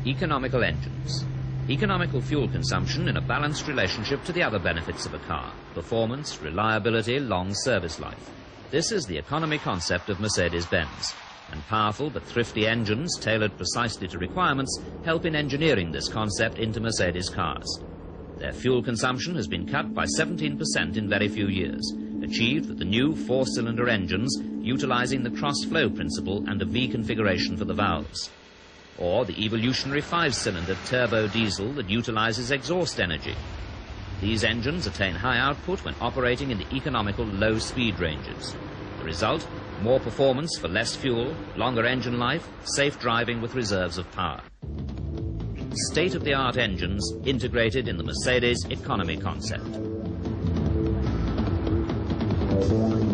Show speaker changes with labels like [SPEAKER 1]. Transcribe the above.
[SPEAKER 1] Economical engines. Economical fuel consumption in a balanced relationship to the other benefits of a car: performance, reliability, long service life. This is the economy concept of Mercedes-Benz. And powerful but thrifty engines, tailored precisely to requirements, help in engineering this concept into Mercedes cars. Their fuel consumption has been cut by 17% in very few years, achieved with the new four-cylinder engines utilizing the cross-flow principle and a V configuration for the valves. Or the evolutionary five-cylinder turbo diesel that utilizes exhaust energy. These engines attain high output when operating in the economical low speed ranges. The result: more performance for less fuel, longer engine life, safe driving with reserves of power. State-of-the-art engines integrated in the Mercedes economy concept.